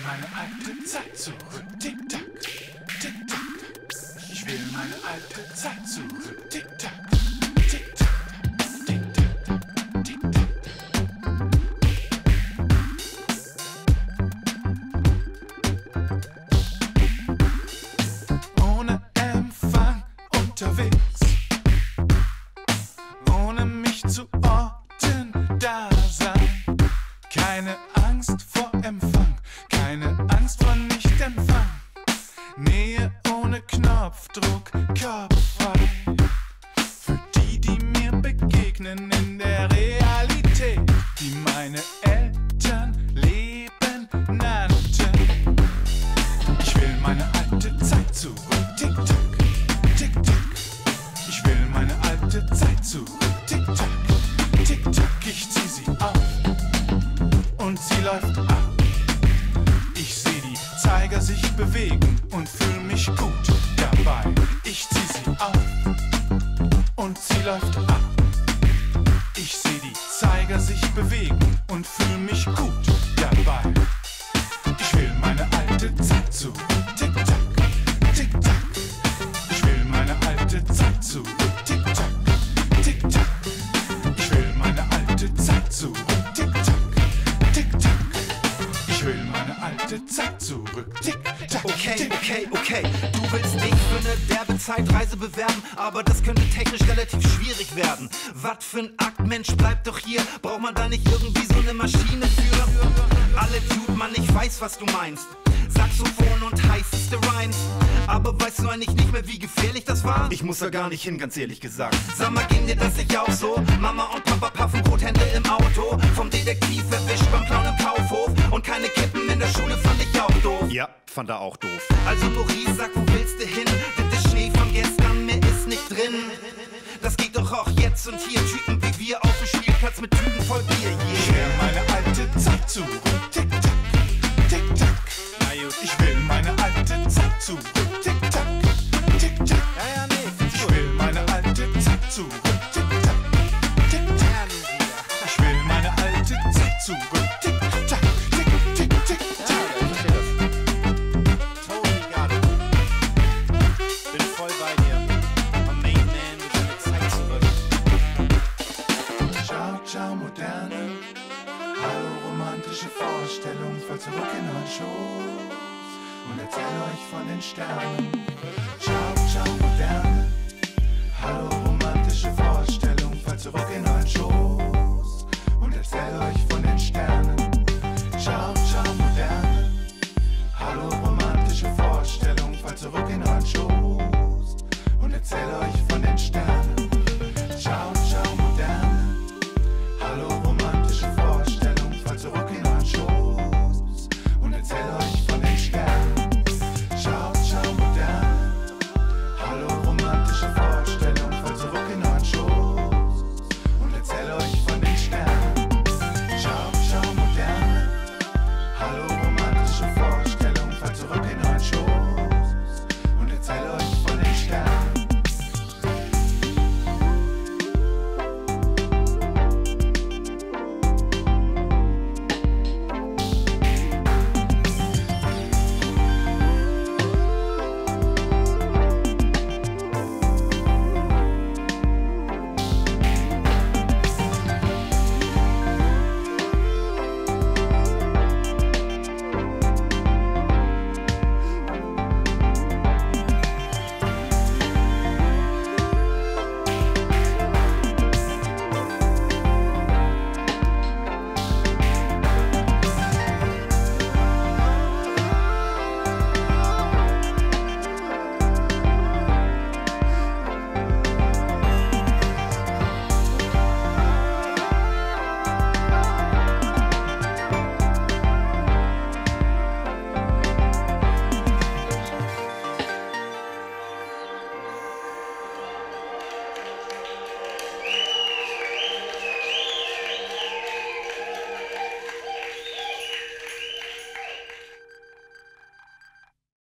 meine alte Zeit zurück. Tick-Tack, Tick-Tack. Ich will meine alte Zeit zurück. Tick-Tack, Tick-Tack, Tick-Tack, Tick-Tack. Ohne Empfang unterwegs, ohne mich zu orten, da sein. Keine Angst vor Empfang, keine Angst vor Nicht-Empfang. Nähe ohne Knopfdruck, kopffrei. Für die, die mir begegnen in der Realität, die meine Eltern Leben nannten. Ich will meine alte Zeit zurück. Tick-Tack, Tick-Tack. Ich will meine alte Zeit zurück. Tick-Tack, Tick-Tack. Ich zieh sie auf und sie läuft ab. Ich seh die Zeiger sich bewegen und fühl mich gut dabei. Ich zieh sie auf und sie läuft ab. Ich seh die Zeiger sich bewegen und fühl mich gut dabei. Ich will meine alte Zeit zurück. Tick-Tack, Tick-Tack. Ich will meine alte Zeit zurück. Tick-Tack, Tick-Tack. Ich will meine alte Zeit zurück. Tick-Tack, Tick-Tack. Ich will meine alte Zeit zurück. Tick-Tack. Okay. Du willst dich für eine derbe Zeitreise bewerben, aber das könnte technisch relativ schwierig werden. Was für ein Akt, Mensch, bleib doch hier. Braucht man da nicht irgendwie so eine Maschine für? Alle tut man, ich weiß, was du meinst. Saxophon und heißeste Rhymes. Aber weißt du eigentlich nicht mehr, wie gefährlich das war? Ich muss da gar nicht hin, ganz ehrlich gesagt. Sag mal, ging dir das nicht auch so? Mama und Papa paffen Brothände im Auto, vom Detektiv erwischt beim Clown im Kaufhof. Und keine Kippen in der Schule fand ich auch doof. Ja, fand er auch doof. Also Maurice, sag, wo willst du hin? Das ist Schnee von gestern, mehr ist nicht drin. Das geht doch auch jetzt und hier. Typen wie wir auf dem Spielplatz mit Tüten voll Bier, Ich will meine alte Zeit zurück. Tick-Tack, Tick-Tack. Ich will meine alte Zeit zurück. Tick-Tack, Tick-Tack. Ich will meine alte Zeit zurück. Tick-Tack, Tick-Tack. Ich will meine alte Zeit zurück. Tick-Tack, Tick-Tick, Tick-Tack. Totally got it. Bin voll bei dir. Am Main Man mit seiner Zeit zurück. Ciao, ciao, Moderne. Hallo, romantische Vorstellung. Fall zurück in euren Schoß und erzähl euch von den Sternen. Ciao, ciao, Moderne. Hallo, romantische Vorstellung. Fall zurück in euren Schoß und erzähl euch von den Sternen. Ciao, ciao, Moderne. Hallo, romantische Vorstellung. Fall zurück in euren Schoß und erzähl euch von den Sternen.